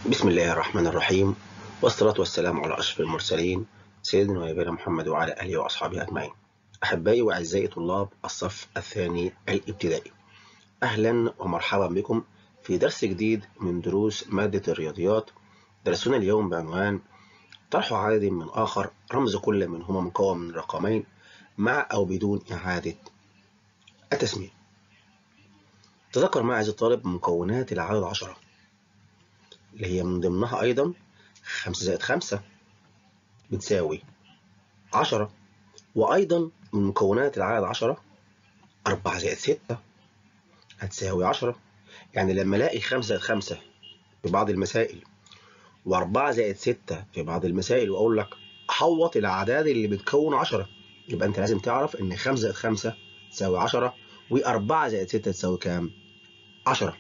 بسم الله الرحمن الرحيم، والصلاة والسلام على أشرف المرسلين سيدنا ونبينا محمد وعلى آله وأصحابه أجمعين. أحبائي وأعزائي طلاب الصف الثاني الابتدائي، أهلا ومرحبا بكم في درس جديد من دروس مادة الرياضيات. درسنا اليوم بعنوان طرح عدد من آخر رمز كل منهما مكون من رقمين مع أو بدون إعادة التسمية. تذكر معي عزيزي الطالب مكونات العدد 10 اللي هي من ضمنها أيضا 5 زائد 5 بتساوي 10، وأيضا من مكونات العدد 10 4 زائد 6 هتساوي 10. يعني لما ألاقي 5 زائد 5 في بعض المسائل و4 زائد 6 في بعض المسائل وأقول لك حوط الأعداد اللي بتكون 10، يبقى أنت لازم تعرف إن 5 زائد 5 تساوي 10 و4 زائد 6 تساوي كام؟ 10.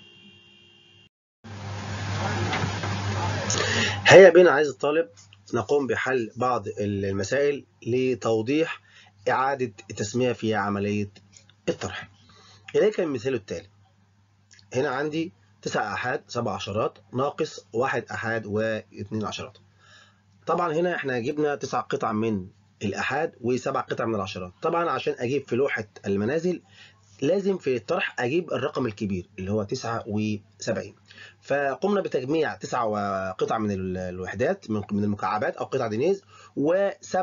هيا بنا عايز الطالب نقوم بحل بعض المسائل لتوضيح إعادة التسمية في عملية الطرح. إليك المثال التالي. هنا عندي 9 أحاد 7 عشرات ناقص 1 أحاد و2 عشرات. طبعا هنا احنا جبنا 9 قطع من الأحاد و7 قطع من العشرات. طبعا عشان أجيب في لوحة المنازل لازم في الطرح أجيب الرقم الكبير اللي هو 79. فقمنا بتجميع 9 قطع من الوحدات من المكعبات أو قطع دينيز و7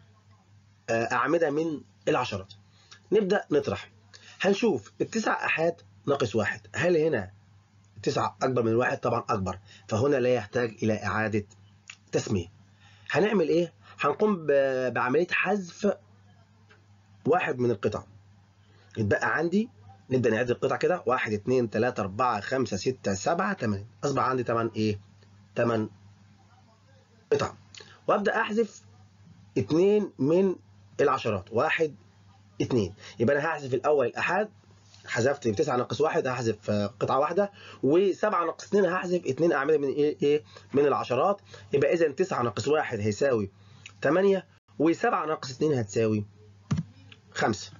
أعمدة من العشرات. نبدأ نطرح. هنشوف التسع أحاد ناقص 1، هل هنا 9 أكبر من 1؟ طبعا أكبر، فهنا لا يحتاج إلى إعادة تسمية. هنعمل إيه؟ هنقوم بعملية حذف واحد من القطع. يتبقى عندي، نبدأ نعد القطع كده: 1 2 3 4 5 6 7 8. أصبح عندي 8 إيه؟ 8 قطع. وأبدأ أحذف 2 من العشرات، 1 2. يبقى أنا هحذف الأول الأحاد، حذفت 9 ناقص 1 هحذف قطعة واحدة، و7 ناقص 2 هحذف 2 أعمدة من إيه؟ من العشرات. يبقى إذا 9 ناقص 1 هيساوي 8، و7 ناقص 2 هتساوي 5.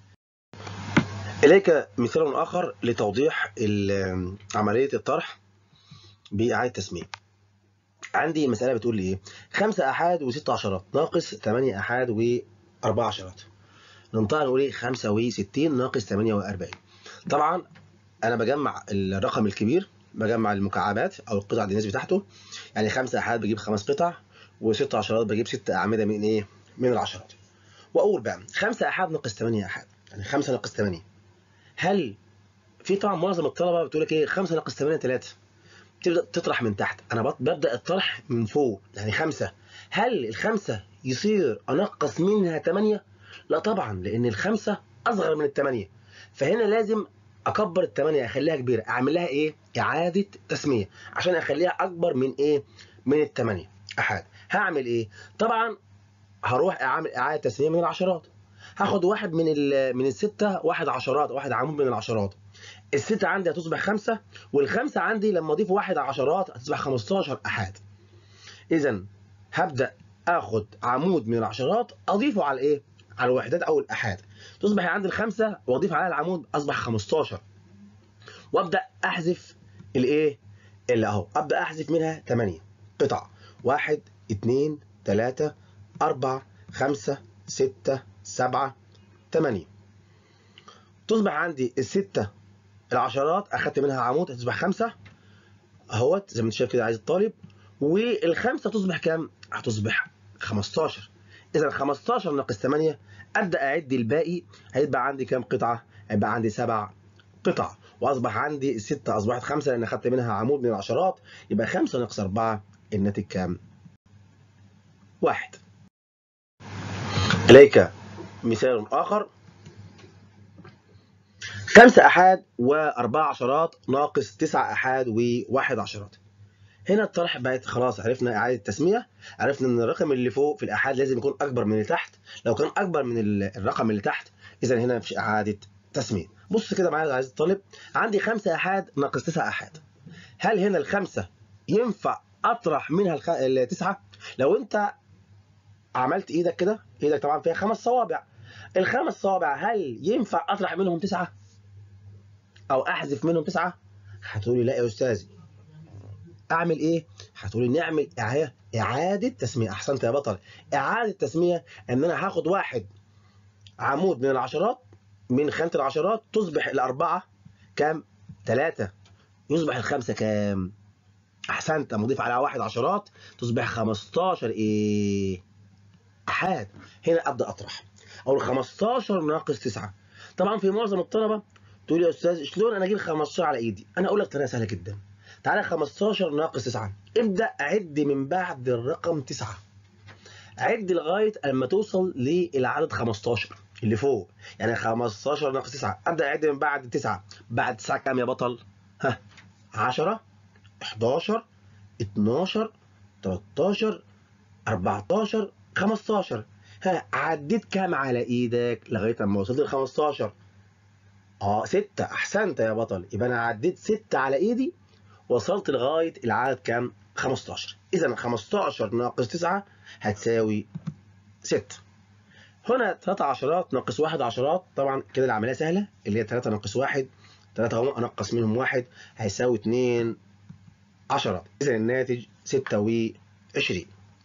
إليك مثال آخر لتوضيح عملية الطرح بإعادة تسمية. عندي مسألة بتقول لي إيه؟ 5 أحاد و6 عشرات ناقص 8 أحاد و4 عشرات. ننطق نقول إيه؟ 65 ناقص 48. طبعا أنا بجمع الرقم الكبير، بجمع المكعبات أو القطع الدينيز بتاعته. يعني 5 أحاد بجيب 5 قطع، و6 عشرات بجيب 6 أعمدة من إيه؟ من العشرات. وأقول بقى 5 أحاد ناقص 8 أحاد، يعني 5 ناقص 8. هل في طبعا معظم الطلبة بتقول لك إيه؟ 5 ناقص 8 3. تبدأ تطرح من تحت. أنا ببدأ الطرح من فوق، يعني 5. هل الخمسة يصير أنقص منها 8؟ لا طبعا، لأن الخمسة أصغر من ال8. فهنا لازم أكبر ال8 أخليها كبيرة. أعمل لها إيه؟ إعادة تسمية عشان أخليها أكبر من إيه؟ من ال8 أحاد. هعمل إيه؟ طبعا هروح أعمل إعادة تسمية من العشرات. هاخد واحد من الستة، واحد عشرات، واحد عمود من العشرات. الستة عندي هتصبح 5، والخمسة عندي لما أضيف واحد عشرات هتصبح 15 أحاد. إذا هبدأ آخد عمود من العشرات أضيفه على إيه؟ على الوحدات أو الأحاد. تصبح عندي الخمسة وأضيف عليها العمود أصبح 15. وأبدأ أحذف الإيه؟ اللي أهو أبدأ أحذف منها 8 قطع: 1 2 3 4 5 6 7 8. تصبح عندي الستة العشرات أخدت منها عمود هتصبح 5 اهوت زي ما انت شايف كده عايز الطالب. والخمسه تصبح كام؟ هتصبح 15. اذا 15 ناقص 8 ابدا اعد الباقي. هيبقى عندي كام قطعه؟ هيبقى عندي 7 قطع. واصبح عندي السته اصبحت 5 لان اخدت منها عمود من العشرات. يبقى 5 ناقص 4 الناتج كام؟ 1. اليك مثال اخر. 5 أحاد و4 عشرات ناقص 9 أحاد و1 عشرات. هنا الطرح بقت خلاص، عرفنا إعادة التسمية. عرفنا إن الرقم اللي فوق في الأحاد لازم يكون أكبر من اللي تحت. لو كان أكبر من الرقم اللي تحت إذا هنا مفيش إعادة تسمية. بص كده معايا عايز الطالب. عندي 5 أحاد ناقص 9 أحاد. هل هنا الخمسة ينفع أطرح منها التسعة؟ لو أنت عملت إيدك كده، إيدك طبعا فيها 5 صوابع. ال5 صوابع هل ينفع أطرح منهم 9 أو أحذف منهم 9؟ هتقولي لا يا أستاذي، اعمل ايه؟ هتقولي نعمل اعاده تسميه. احسنت يا بطل. اعاده تسميه ان انا هاخد واحد عمود من العشرات، من خانه العشرات، تصبح الاربعه كام؟ 3. يصبح الخمسه كام؟ احسنت. اما اضيف على واحد عشرات تصبح 15 ايه؟ احاد. هنا ابدا اطرح. اقول 15 ناقص 9. طبعا في معظم الطلبه تقول لي يا استاذ شلون انا اجيب 15 على ايدي؟ انا اقول لك طريقه سهله جدا. تعالى 15 ناقص 9، ابدا اعد من بعد الرقم 9. عد لغايه اما توصل للعدد 15 اللي فوق. يعني 15 ناقص 9، ابدا اعد من بعد 9. بعد 9 كام يا بطل؟ ها، 10، 11، 12، 13، 14، 15. ها، عديت كام على ايدك لغايه اما وصلت ل 15؟ 6. احسنت يا بطل. يبقى انا عديت 6 على ايدي، وصلت لغايه العدد كام؟ 15. اذا 15 ناقص 9 هتساوي 6. هنا 3 عشرات ناقص 1 عشرات. طبعا كده العمليه سهله، اللي هي 3 ناقص 1، 3 اهو، انقص منهم 1 هيساوي 2 عشرات. اذا الناتج 26.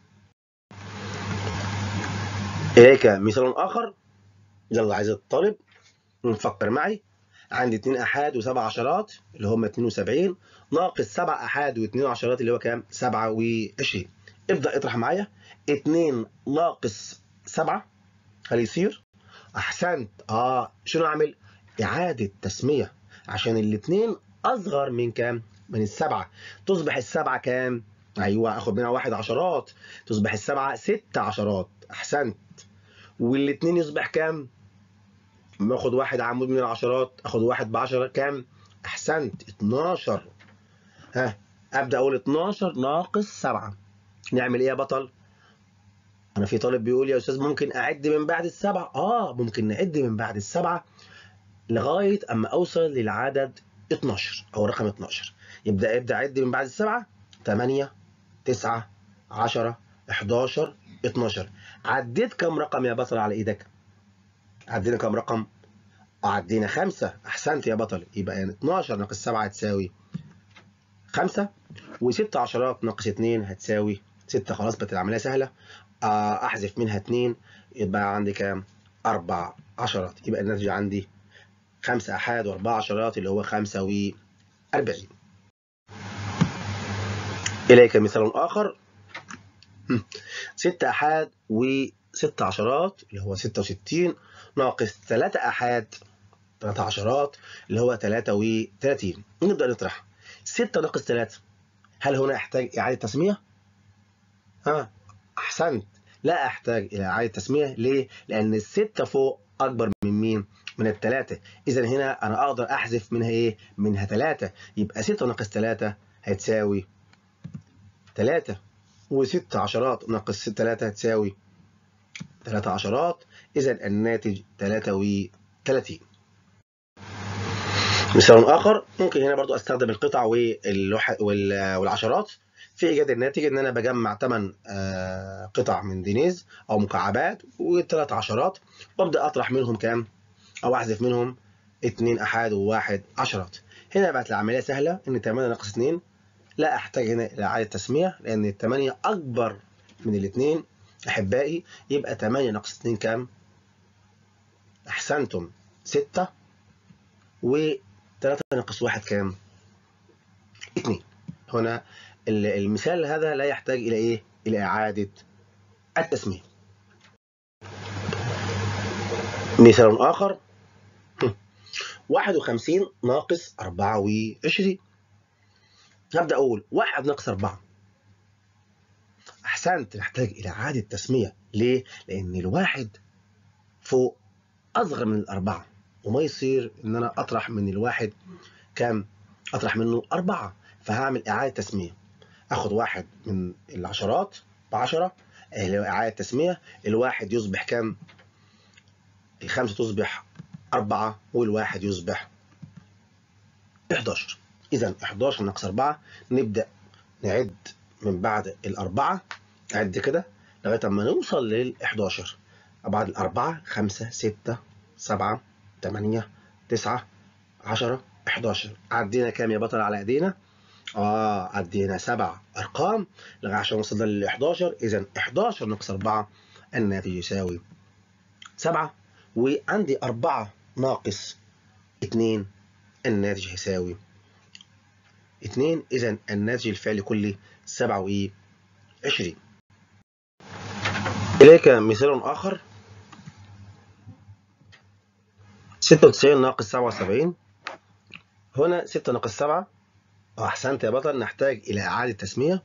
اليك مثال اخر. يلا عايز الطالب نفكر معي. عندي 2 احاد و7 عشرات اللي هم 72، ناقص 7 احاد و2 عشرات اللي هو كام؟ 27. ابدا اطرح معايا. 2 ناقص 7 هل يصير؟ احسنت. شنو اعمل؟ اعاده تسميه، عشان الاثنين اصغر من كام؟ من السبعه. تصبح السبعه كام؟ ايوه، اخد منها 1 عشرات، تصبح السبعه 6 عشرات. احسنت. والاثنين يصبح كام؟ باخد واحد عمود من العشرات، اخد واحد ب10 كام؟ احسنت، 12. ها، ابدا اقول 12 ناقص 7. نعمل ايه يا بطل؟ انا في طالب بيقول يا استاذ ممكن اعد من بعد السبعه. ممكن نعد من بعد السبعه لغايه اما اوصل للعدد 12 او رقم 12. ابدا عد من بعد السبعه. 8، 9، 10، 11، 12. عديت كم رقم يا بطل على ايدك؟ عدينا كم رقم؟ عدينا 5. احسنت يا بطل. يبقى 12 ناقص 7 هتساوي 5، و6 عشرات ناقص 2 هتساوي 6. خلاص بقت العمليه سهله. احذف منها 2، يبقى عندي كام؟ 4 عشرات. يبقى الناتج عندي 5 احاد و4 عشرات اللي هو 45. اليك مثال اخر. 6 احاد و6 عشرات اللي هو 66، ناقص 3 احاد 3 عشرات اللي هو 33. نبدا نطرح. 6 ناقص 3 هل هنا احتاج اعاده تسميه؟ احسنت. لا احتاج الى اعاده تسميه. ليه؟ لان الستة فوق اكبر من مين؟ من الثلاثة. اذا هنا انا اقدر احذف منها ايه؟ منها 3. يبقى 6 ناقص 3 هتساوي 3، و6 عشرات ناقص 3 هتساوي 3 عشرات. اذا الناتج 33. مثال اخر، ممكن هنا برضو استخدم القطع والعشرات في ايجاد الناتج. ان انا بجمع 8 قطع من دينيز او مكعبات و3 عشرات، وابدا اطرح منهم كام؟ او احذف منهم 2 احاد و1 عشرات. هنا بقت العمليه سهله. ان 8 ناقص 2 لا احتاج هنا الى اعاده تسميه، لان ال 8 اكبر من الاثنين احبائي. يبقى 8 ناقص 2 كام؟ احسنتم، 6. و3 ناقص 1 كام؟ 2. هنا المثال هذا لا يحتاج إلى إيه؟ إلى إعادة التسمية. مثال آخر. 51 ناقص 24. هبدأ أقول 1 ناقص 4. أحسنت، نحتاج إلى إعادة تسمية. ليه؟ لأن الواحد فوق أصغر من الأربعة، وما يصير إن أنا أطرح من الواحد كام؟ أطرح منه 4. فهعمل إعادة تسمية. أخد واحد من العشرات ب10، إعادة تسمية. الواحد يصبح كام؟ الخمسة تصبح 4، والواحد يصبح 11. إذا 11 ناقص 4. نبدأ نعد من بعد الأربعة. نعد كده لغاية ما نوصل لل11. بعد الأربعة 5، 6، 7، 8، 9، 10، 11. عدينا كام يا بطل على إيدينا؟ عدينا 7 أرقام لغاية عشان وصلنا لل 11. إذا 11 ناقص 4 الناتج يساوي 7. وعندي 4 ناقص 2 الناتج هيساوي 2. إذا الناتج الفعلي كلي 27. إليك مثال آخر. 96 ناقص 77. هنا 6 ناقص 7. أحسنت يا بطل، نحتاج إلى إعادة تسمية.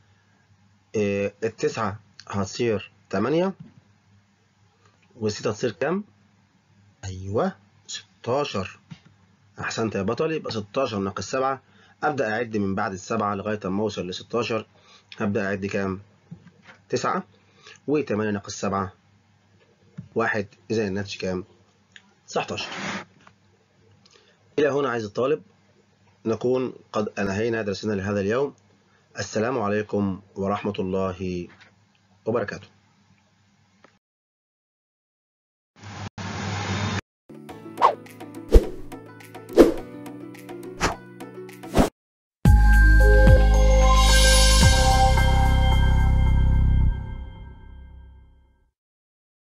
التسعة هتصير 8 والستة هتصير كام؟ أيوه 16. أحسنت يا بطل، يبقى 16 ناقص 7. أبدأ أعد من بعد السبعة لغاية أما أوصل ل 16. هبدأ أعد كام؟ 9 و8 ناقص 7 1. إذا الناتج كام؟ 19. إلى هنا عايز الطالب نكون قد أنهينا درسنا لهذا اليوم. السلام عليكم ورحمة الله وبركاته.